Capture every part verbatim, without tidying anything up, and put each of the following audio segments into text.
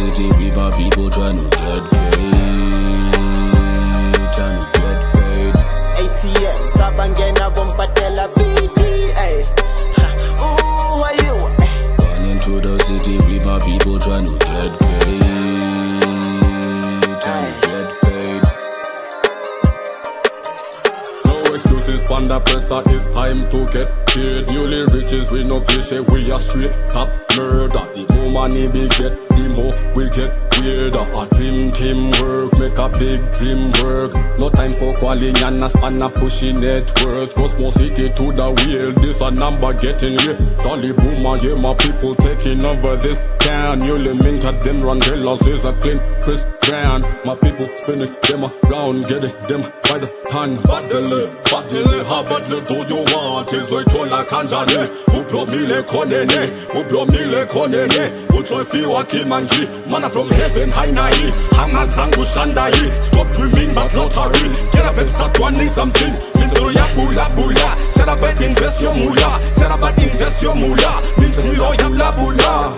city, we my people trying to get paid, trying to get paid. A T M, sabangena bompatela B D, ay. Ooh, who are you? Born into the city, we my people trying to get paid, trying to get paid. No excuses, panda pressure, it's time to get paid. Newly riches, we no cliche, we are straight top murder. The more money we get, the more we get weirder. A dream team work, make a big dream work. No time for calling and a spanner pushing network. Cosmo City to the wheel, this a number getting real. Dolly Boomer, yeah, my people taking over this can. Newly minted them Rondellas is a clean Chris Brown. My people spinning them around, getting them by the hand. Badly, badly, how badly do you want? Is I told like Kanjane, who brought me le konene, who brought me le konene, who try fiwa kimanji, mana from heaven high nai, hamad zangu shandai. Stop dreaming but lottery, get up and start wanting something. Mindro ya bula bula, set up and invest your mula, set up and invest your mula, mindro ya bula bula.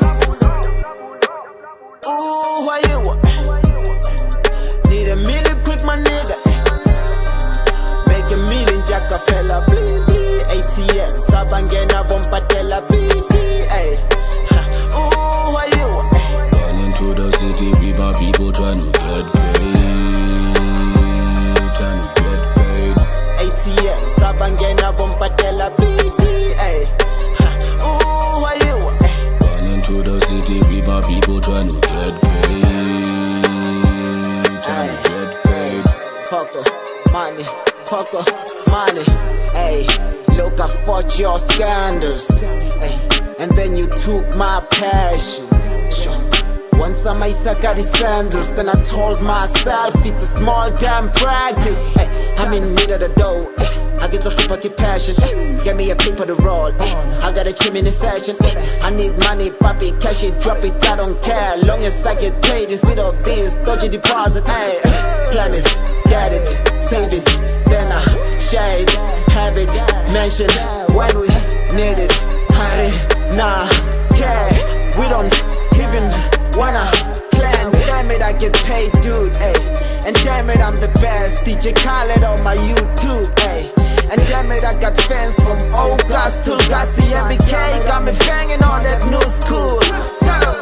Ooh, who are you? Need a million quick, my nigga. Make a million, jack a fella, blee blee. A T M, sabangena bompatela B D, ay. Ooh, who are you? Born into the city, we my people trying to get paid, trying to get paid. A T M, sabangena bompatela B D, ay. Ooh, who are you? Born into the city, we my people trying to get paid, trying to get paid. Poker, money, poker, money, ay. Look, I fought your scandals, ay. And then you took my passion. Sure. Once I made got the sandals, then I told myself it's a small damn practice. Ay. I'm in mid of the dough. Ay. I get look up, I get passion. Ay. Get me a paper to roll. Ay. I got a chimney session. Ay. I need money, papi, cash it, drop it, I don't care. Long as I get paid instead of this dodgy deposit. Ay. Plan is, get it, save it, then I share it, have it, mention when we need it. Honey, nah, care. We don't even wanna plan. Damn it, I get paid, dude, ayy. And damn it, I'm the best. D J Khaled on my YouTube, ayy. And damn it, I got fans from old gas to gas, the M B K. Got me banging on that new school. Tell 'em.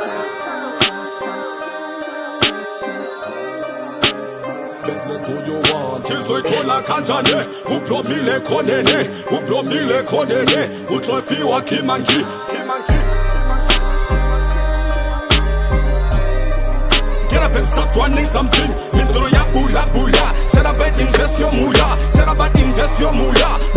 Who you want? Is I told like Kanjane, who brought me le konene, who brought me le konene, who try fiwa kimanji. Get up and start running something. Mindro ya bula bula, set up and invest your mula, set up and invest your mula.